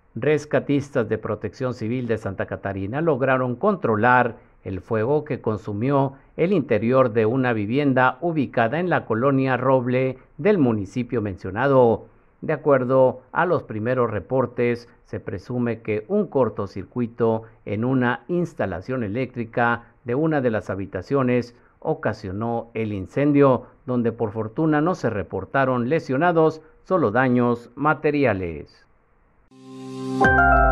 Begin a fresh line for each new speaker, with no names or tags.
Rescatistas de Protección Civil de Santa Catarina lograron controlar el fuego que consumió el interior de una vivienda ubicada en la colonia Roble del municipio mencionado. De acuerdo a los primeros reportes, se presume que un cortocircuito en una instalación eléctrica de una de las habitaciones ocasionó el incendio, donde por fortuna no se reportaron lesionados, solo daños materiales.